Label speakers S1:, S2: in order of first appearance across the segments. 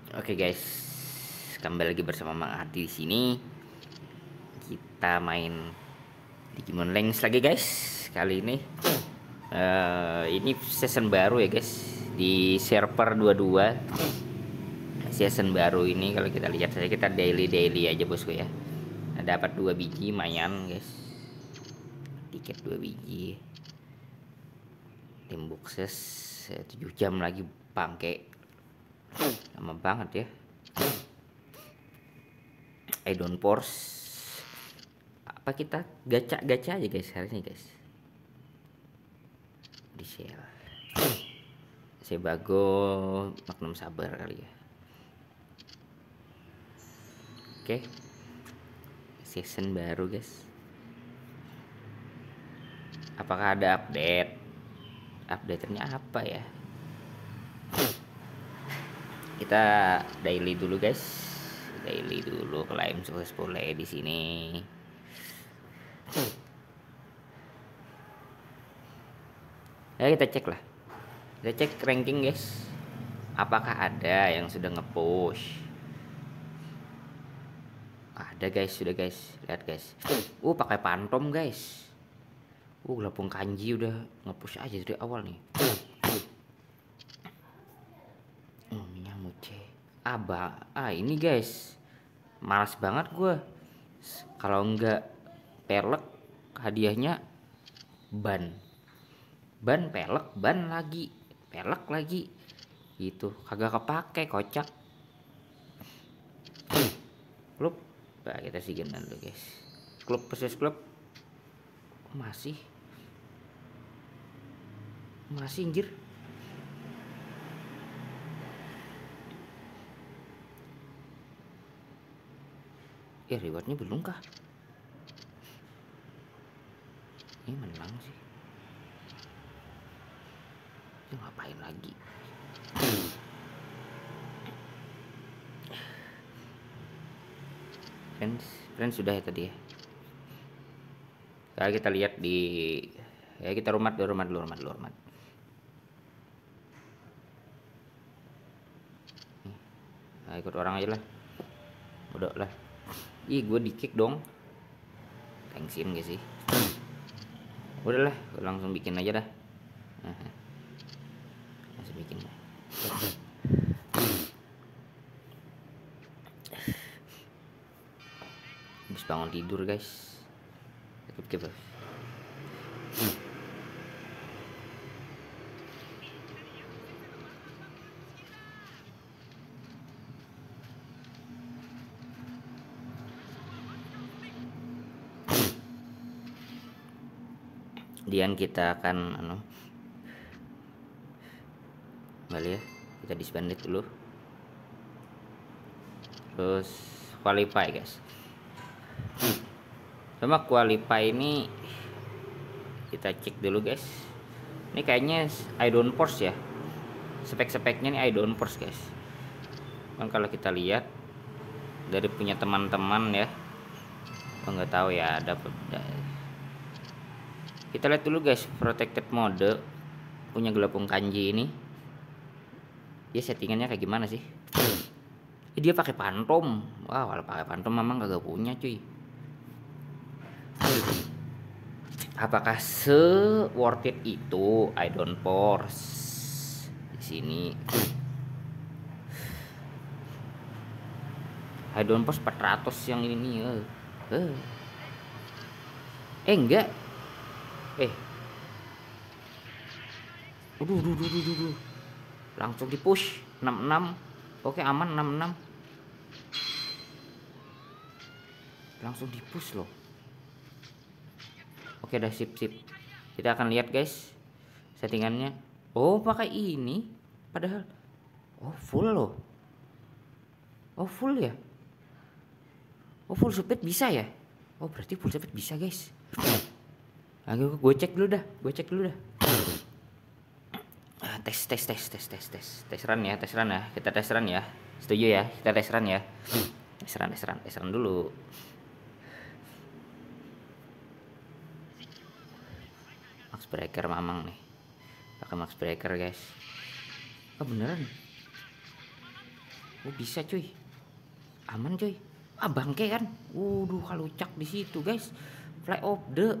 S1: Oke guys, kembali lagi bersama Mang Ardi di sini. Kita main Digimon Lens lagi guys. Kali ini ini season baru ya guys. Di server 22 season baru ini kalau kita lihat saja kita daily aja bosku ya. Dapat 2 biji mayan guys. Tiket 2 biji. Tim boxes 7 jam lagi bangke. Lama banget ya. I don't force. Apa kita gacha aja guys hari ini guys. Di share. Sebago Magnum Sabar kali ya. Oke. Season baru guys. Apakah ada update? Update-nya apa ya? Kita daily dulu guys. Daily dulu klaim sukses boleh di sini. Ya kita cek lah. Kita cek ranking guys. Apakah ada yang sudah nge-push? Ada guys, sudah guys. Lihat guys. Pakai pantom guys. Gelapung kanji udah nge-push aja dari awal nih. Nyamuce. Ini guys. Malas banget gue. Kalau enggak pelek hadiahnya ban pelek, ban lagi, pelek lagi, gitu kagak kepake, kocak. Klub, nah, kita sigenan dulu guys. Klub versus klub, masih anjir. Ya rewardnya belum kah? Ini menang sih. Ini ngapain lagi? Friends sudah ya tadi ya. Sekarang kita lihat di kita rumah dulu. Nah, ikut orang aja lah. Udah lah. Gue di kick dong. Thanksin gak sih? Udahlah, gue langsung bikin aja dah. Langsung bikin. Habis bangun tidur guys. Skip. Kemudian kita akan kembali ya, kita disbanded dulu, terus qualify guys. Sama qualify ini kita cek dulu guys. Ini kayaknya I don't force ya, spek-speknya nih I don't force guys. Kan kalau kita lihat dari punya teman-teman ya, nggak tahu ya, dapat. Kita lihat dulu guys, protected mode punya gelapung kanji ini. Dia settingannya kayak gimana sih? Dia pakai pantom. Wah, kalau pakai pantom memang kagak punya cuy. Apakah se worth it itu I don't force di sini? I don't force 400 yang ini nih. Enggak. Duh. Langsung di push 66. Oke, aman 66. Langsung di push loh. Oke, dah sip. Kita akan lihat guys settingannya. Pakai ini padahal full loh. Full ya. Full speed bisa ya. Berarti full speed bisa guys. Gue cek dulu dah. Tes run ya. Kita tes run ya. Setuju ya? Kita tes run ya. Tes run dulu. Max breaker mamang nih. Pakai max breaker guys. Beneran. Oh bisa cuy, aman cuy. Ah bangke kan, waduh kalau cak di situ guys, fly of the.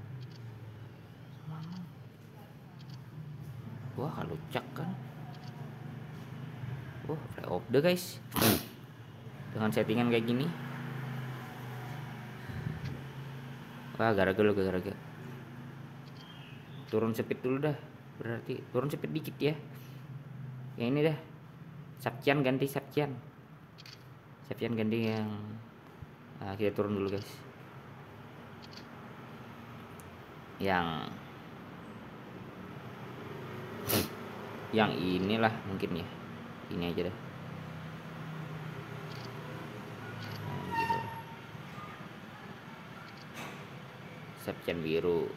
S1: Wah kalau cak kan, wah fly of the guys, dengan settingan kayak gini. Wah gara-gara lo gara-gara. Turun speed dulu dah, berarti turun speed dikit ya. Yang ini dah, Sabcian ganti Sabcian ganti yang kita turun dulu guys, yang inilah mungkin ya, ini aja dah. Gitu. Sabcian biru,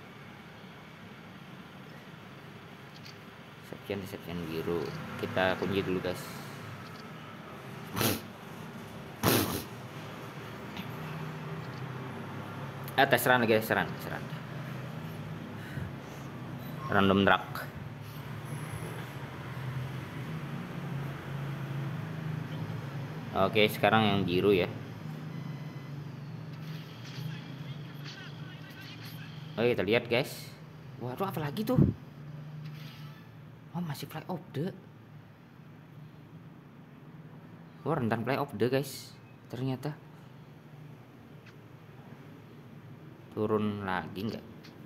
S1: Sabcian biru kita kunci dulu guys. Tes run lagi, seran random drag. Oke sekarang yang biru ya. Oh kita lihat guys, waduh apa lagi tuh. Oh masih fly of the. Oh rentan fly of the guys ternyata. Turun lagi nggak?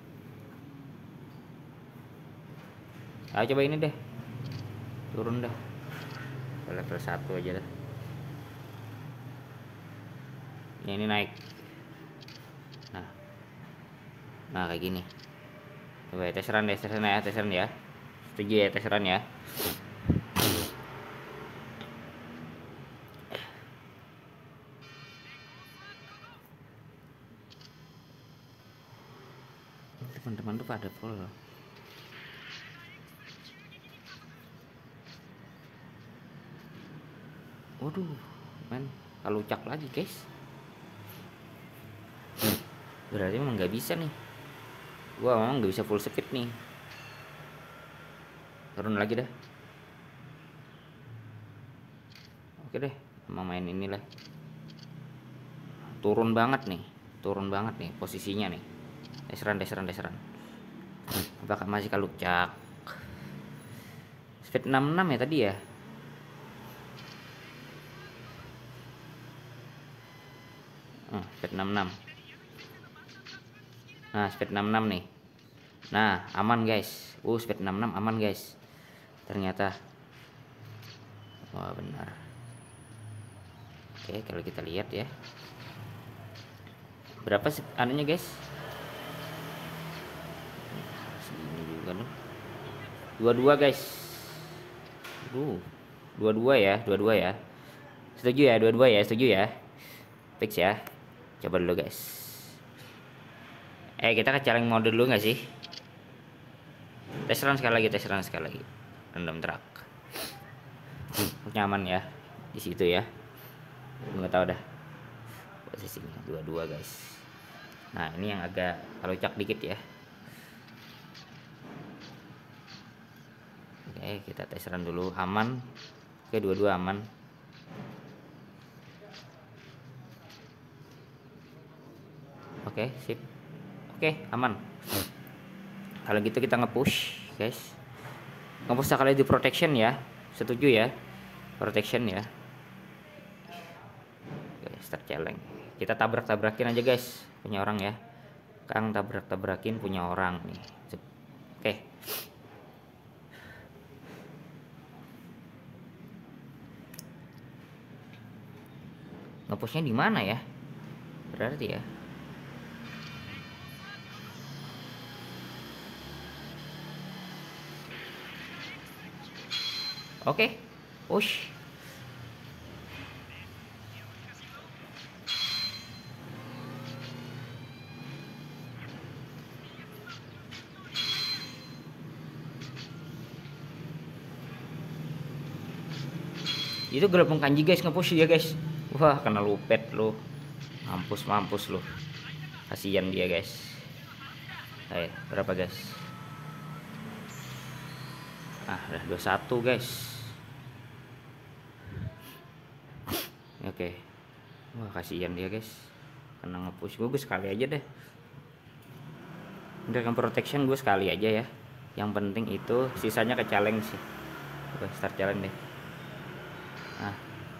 S1: Ayo coba ini deh, turun dah ke level 1 aja dah. Ini naik. Nah kayak gini. Coba ya, tes run ya, setuju ya tes run ya. Teman-teman tuh pada full. Waduh, men, kalau cak lagi guys. Berarti memang nggak bisa nih. Gua memang nggak bisa full speed nih. Turun lagi dah. Oke deh, emang main inilah. Turun banget nih posisinya nih. Deseran. Apakah masih kalau cak? Speed 66 ya tadi ya. Speed 66. Nah speed 66 nih. Nah aman guys. Speed 66 aman guys ternyata. Wah benar. Oke kalau kita lihat ya, berapa sih anunya guys? Segini juga loh. 22 guys. 22 ya. Setuju ya 22 ya, setuju ya. Fix ya. Coba dulu guys. Kita ke challenge mode dulu nggak sih? Tes run sekali lagi. Random track. Nyaman ya di situ ya. Nggak tahu dah posisinya 22 guys. Nah ini yang agak kalau cak dikit ya. Oke kita tes run dulu, aman. Oke 22 aman. Oke sip. Oke aman. Kalau gitu kita nge-push guys. Nge-push sekali di protection ya. Setuju ya, protection ya. Oke, start challenge. Kita tabrak-tabrakin aja guys punya orang ya. Kang tabrak-tabrakin punya orang nih. Oke. Nge-pushnya di mana ya? Berarti ya. Oke, push. Itu gelombang kanji guys, nge-push ya guys. Wah, kena lupet lo. Mampus lo. Kasihan dia guys. Ayo, berapa guys? Udah 21 guys. Oke. Wah, kasihan dia guys, kena nge-push. Gue sekali aja deh. Dragon Protection gue sekali aja ya. Yang penting itu sisanya ke challenge sih. Gue start challenge deh. Nah,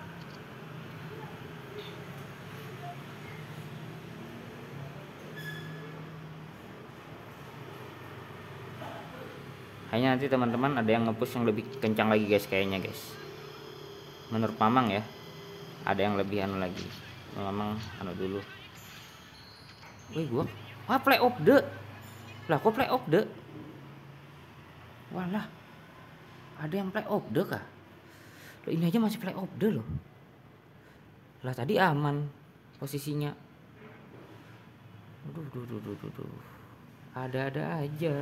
S1: hanya nanti teman-teman ada yang nge-push yang lebih kencang lagi guys kayaknya guys. Menurut Mamang ya, ada yang lebih anu lagi. Mamang anu dulu. Wih, gua play of the. Lah kok play of the? Walah. Ada yang play of the kah? Loh, ini aja masih play of the loh. Lah tadi aman posisinya. Duh. Ada-ada aja.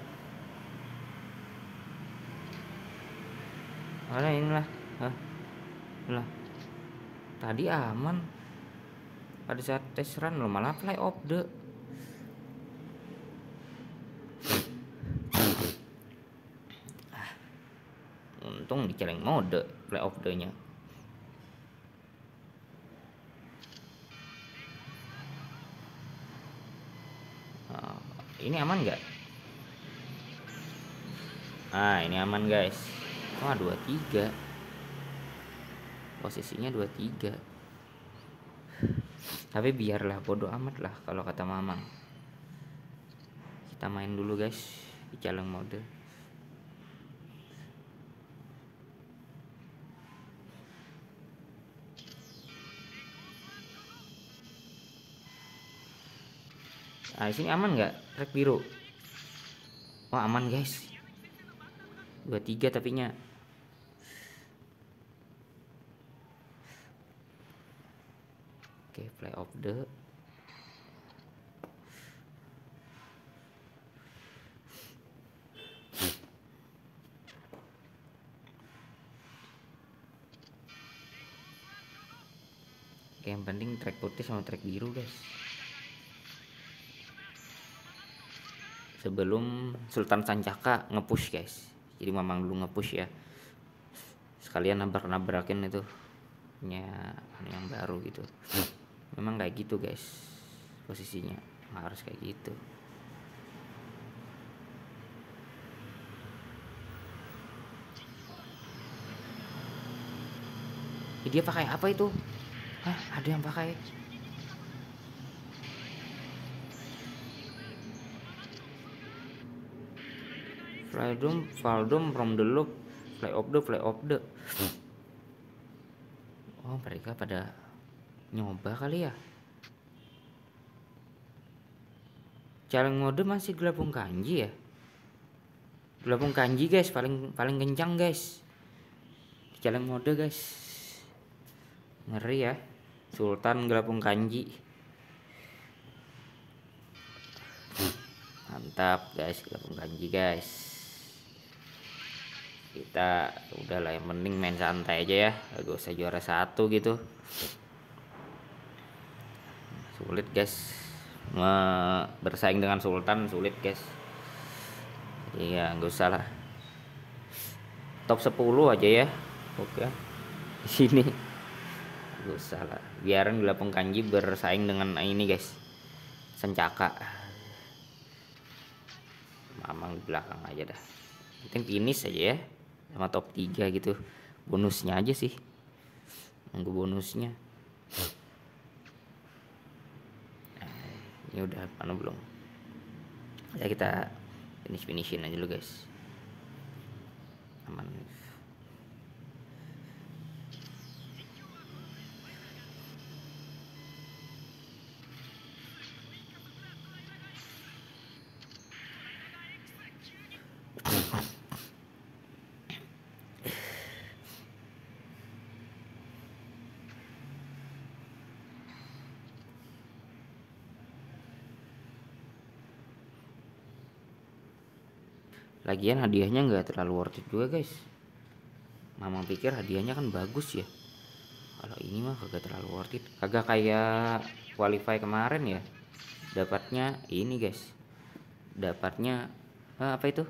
S1: Mana inilah. Hah? Lah. Tadi aman. Pada saat tes run lo malah play of the. Untung di challenge mode play of the nya. Ini aman nggak? Ini aman guys. Wah, 23. Posisinya 23. Tapi biarlah, bodoh amat lah kalau kata Mamang. Kita main dulu guys di challenge mode. Di sini aman nggak? Trek biru. Wah, aman guys. 23 tapi nya. Oke, play of the. Oke, yang penting trek putih sama trek biru guys. Sebelum Sultan Sancaka nge-push guys. Jadi Mamang dulu nge-push ya. Sekalian nabrak-nabrakin itu yang baru gitu. Memang kayak gitu guys. Posisinya harus kayak gitu. Dia pakai apa itu? Ada yang pakai. Valdom from the loop, play of the. Oh, mereka pada nyoba kali ya. Challenge mode masih gelapung kanji ya. Gelapung kanji guys, paling kencang guys. Challenge mode guys. Ngeri ya. Sultan gelapung kanji. Mantap guys, gelapung kanji guys. Kita udahlah, yang penting main santai aja ya, gak usah juara 1 gitu. Sulit guys, bersaing dengan Sultan sulit guys. Jadi ya gak usah lah. Top 10 aja ya. Oke. Di sini gak usah lah. Biarin Gelapung Kanji bersaing dengan ini guys, Sancaka. Mamang di belakang aja dah. Penting finish aja ya, sama top 3 gitu. Bonusnya aja sih, nunggu bonusnya. Ini udah mana belum ya, kita finishin aja dulu guys. Aman. Lagian hadiahnya nggak terlalu worth it juga guys. Mamang pikir hadiahnya kan bagus ya. Kalau ini mah kagak terlalu worth it. Kagak kayak qualify kemarin ya. Dapatnya ini guys. Dapatnya apa itu?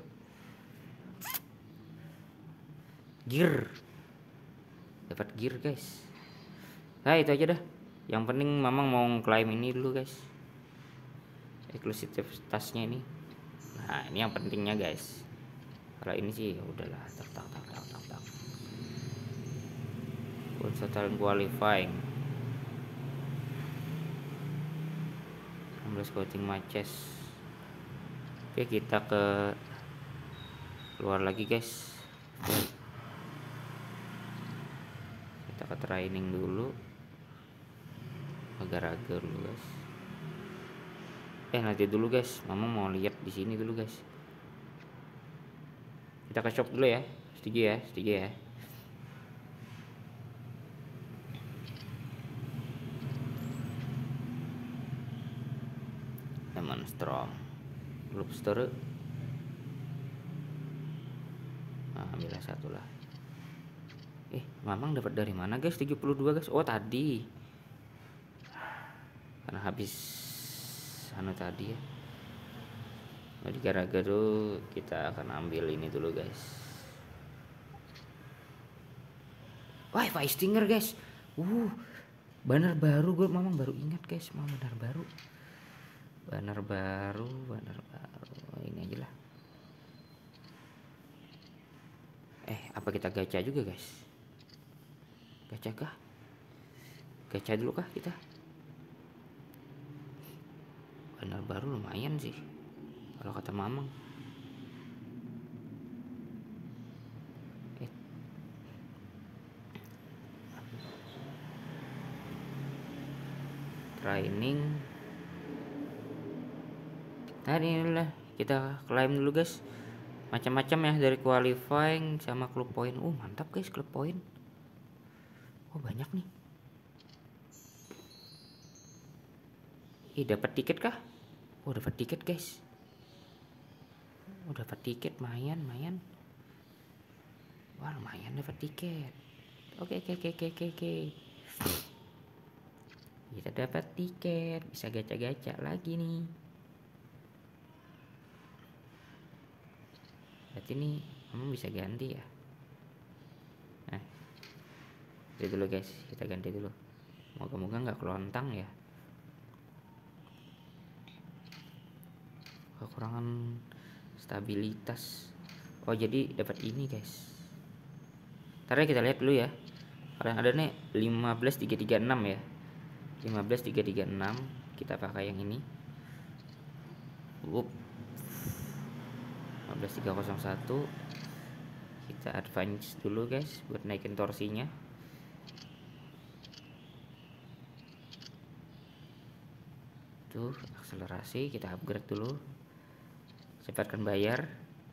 S1: Gear. Dapat gear guys. Nah itu aja dah, yang penting Mamang mau klaim ini dulu guys, eksklusivitasnya ini. Nah ini yang pentingnya guys. Kalau ini sih ya udahlah, tak total qualifying 16 coaching matches. Oke, kita ke luar lagi guys, kita ke training dulu, agak-agak dulu guys. Nanti dulu guys, Mama mau lihat di sini dulu guys. Kita ke shop dulu ya. Setuju ya, setuju ya. Demonstrom Group Store. Nah, ambillah satu lah. Mamang dapat dari mana guys? 72 guys. Oh tadi, karena habis tadi ya. Jadi gara-gara tuh kita akan ambil ini dulu guys. Wah, Fire Stinger guys. Banner baru, gue Mamang baru ingat guys. Banner baru. Ini aja lah. Apa kita gacha juga guys? Gacha kah? Gacha dulu kah kita? Banner baru lumayan sih kalau kata Mamang. Training. Nah inilah, kita klaim dulu guys. Macam-macam ya, dari qualifying sama club point. Mantap guys, club point. Banyak nih. Dapat tiket kah? Dapat tiket guys. Dapat tiket, mayan. Wah, lumayan dapat tiket. Oke. Kita dapat tiket, bisa gacha-gacha lagi nih. Berarti nih kamu bisa ganti ya. Nah, itu dulu guys, kita ganti dulu. Moga-moga nggak kelontang ya. Kekurangan stabilitas. Jadi dapat ini guys. Ntar kita lihat dulu ya. Kalau yang ada nih 15336 ya. 15336, kita pakai yang ini. 15301. Kita advance dulu guys buat naikin torsinya. Tuh, akselerasi kita upgrade dulu. Cepatkan bayar.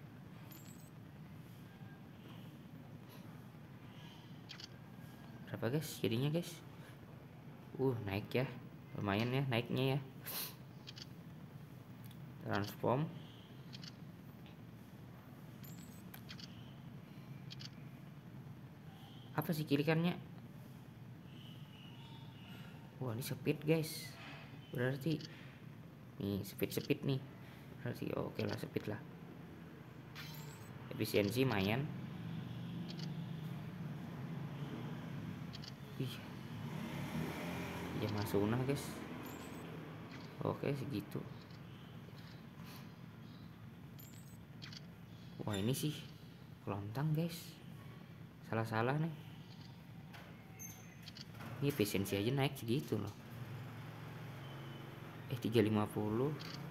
S1: Berapa guys jadinya guys? Naik ya, lumayan ya naiknya ya. Transform. Apa sih kirikannya? Ini speed guys. Berarti nih speed nih. Berarti oke lah, speed lah. Efisiensi lumayan. Ya masuknya guys. Oke, segitu. Ini sih kelontang guys. Salah nih. Ini efisiensi aja naik segitu loh. 350.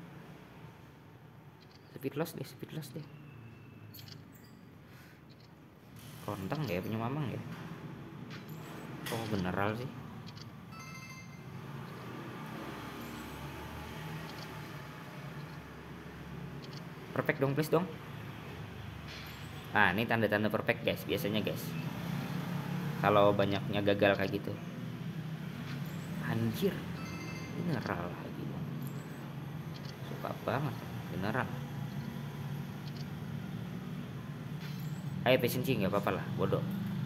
S1: Speed loss deh. Kelontang ya punya Mamang ya. Beneran sih. Perfect dong, please dong. Ini tanda-tanda perfect guys, biasanya guys. Kalau banyaknya gagal kayak gitu. Anjir, beneran lagi. Suka banget, beneran. Ayo efisiensi nggak apa-apa lah, bodoh.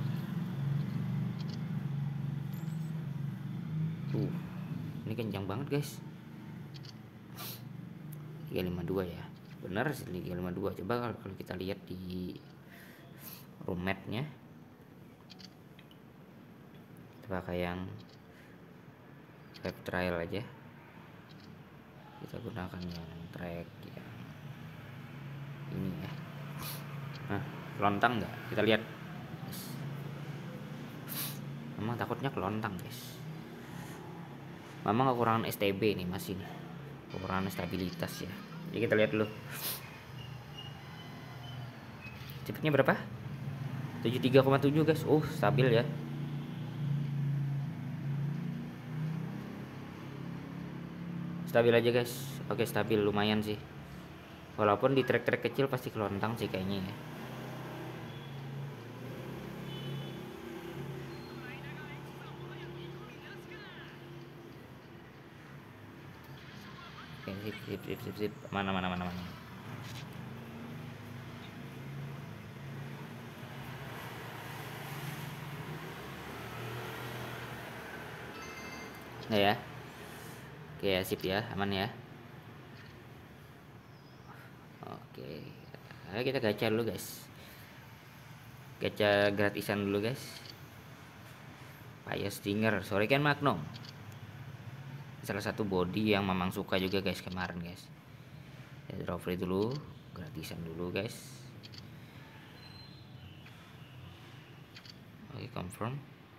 S1: Ini kencang banget guys. 352 ya. Benar sih 352. Coba kalau kita lihat di room map-nya, kita pakai yang track trial aja, kita gunakan yang track yang ini ya. Nah, kelontang nggak? Kita lihat. Memang takutnya kelontang guys. Memang kekurangan STB nih masih nih, kekurangan stabilitas ya. Jadi kita lihat dulu. Cepatnya berapa? 73,7 guys. Stabil ya. Stabil aja guys. Oke, stabil lumayan sih. Walaupun di trek-trek kecil pasti kelontang sih kayaknya ya. Oke, sip. Mana. Nah ya. Oke ya, sip ya, aman ya. Oke. Ayo kita gacha dulu guys. Gacha gratisan dulu guys. Fire Stinger, sorry kan Magnum. Salah satu body yang memang suka juga guys kemarin guys. Ya, draw free dulu, gratisan dulu guys. Oke, confirm.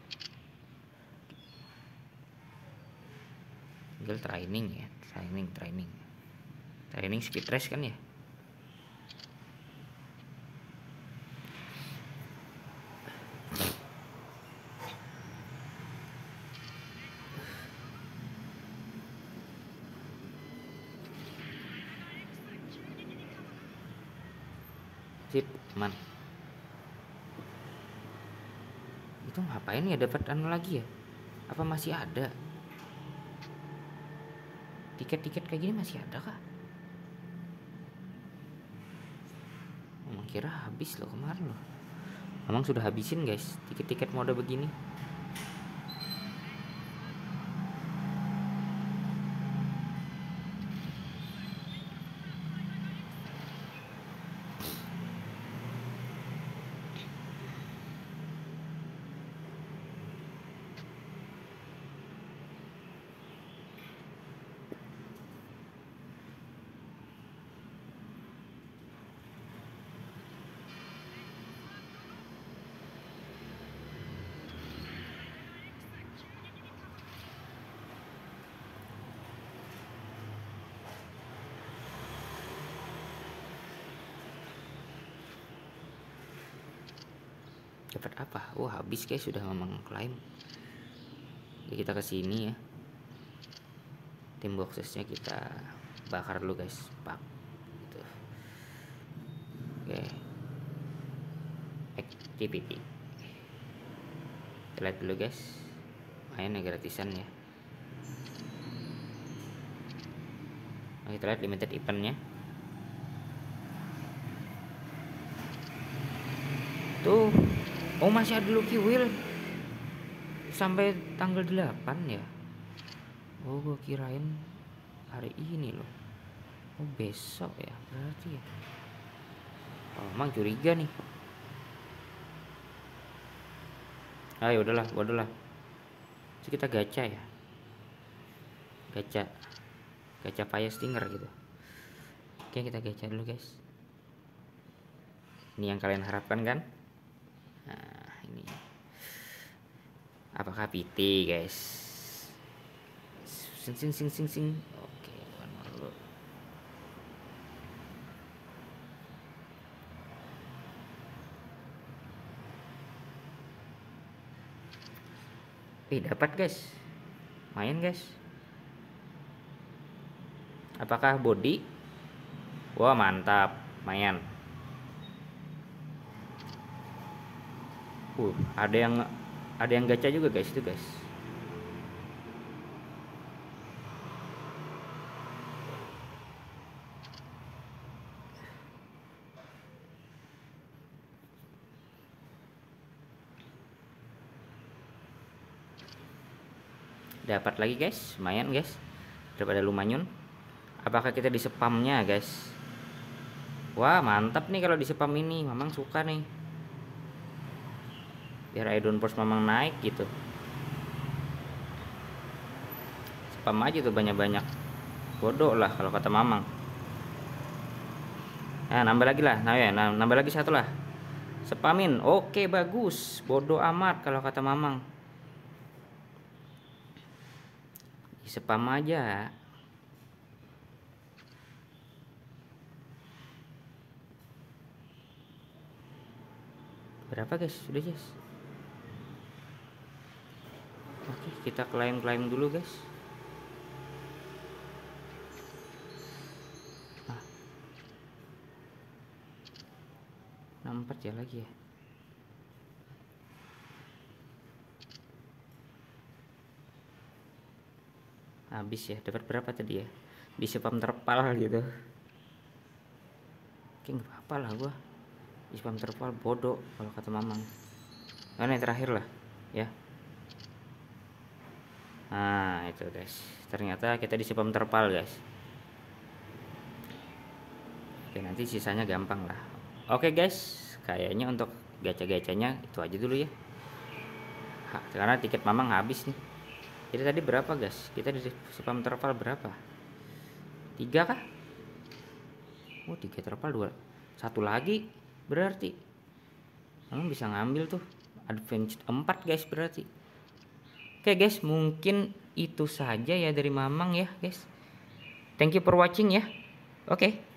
S1: Tinggal training ya, training speed race kan ya. Sip, man. Itu ngapain ya, dapat anu lagi ya? Apa masih ada? Tiket-tiket kayak gini masih ada kah? Emang kira habis loh kemarin loh. Emang sudah habisin guys tiket-tiket mode begini. Dapat apa? Habis guys, sudah memang klaim. Jadi kita ke sini ya. Tim boxesnya kita bakar dulu guys. Pak. Gitu. Oke. Activity. Kita lihat dulu guys. Main ya gratisan ya. Oke, kita lihat limited eventnya. Tuh. Masih ada Lucky Wheel sampai tanggal 8 ya. Gue kirain hari ini loh. Besok ya berarti ya. Emang curiga nih. Ayo udahlah. Terus kita gacha ya. Gacha Fire Stinger gitu. Oke, kita gacha dulu guys. Ini yang kalian harapkan kan? Nah, ini apakah PT guys? Sing. Oke, dulu. Dapat guys, main guys. Apakah body? Wah, mantap, main. Ada yang gacha juga guys itu guys. Dapat lagi guys, lumayan guys. Daripada lumayan. Apakah kita di spamnya guys? Wah, mantap nih kalau di spam ini. Mamang suka nih. Biar Idon Force memang naik gitu. spam aja tuh banyak-banyak. Bodoh lah kalau kata Mamang. Nah, nambah lagi lah. Nah ya, nambah lagi satu lah. Spamin. Oke, bagus. Bodoh amat kalau kata Mamang. Spam aja. Berapa guys? Sudah guys. Oke, kita klaim dulu guys. Nah, 64 ya lagi ya. Habis ya. Dapat berapa tadi ya? Di spam terpal gitu. Oke, nggak apa-apa lah gua. Di spam terpal bodoh kalau kata Mamang. Nah, ini terakhir lah ya. Nah itu guys, ternyata kita di spam terpal guys. Oke, nanti sisanya gampang lah. Oke guys, kayaknya untuk gacha-gacanya itu aja dulu ya. Karena tiket Mamang habis nih. Jadi tadi berapa guys? Kita di spam terpal berapa? 3 kah? Oh 3 terpal 2. Satu lagi berarti Mamang bisa ngambil tuh advance 4 guys berarti. Oke guys, mungkin itu saja ya dari Mamang ya guys. Thank you for watching ya. Oke.